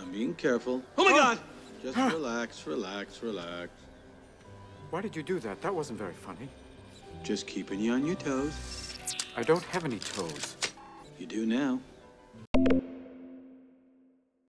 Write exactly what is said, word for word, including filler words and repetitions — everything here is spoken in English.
I'm being careful. Oh my God! Just relax, relax, relax. Why did you do that? That wasn't very funny. Just keeping you on your toes. I don't have any toes. You do now.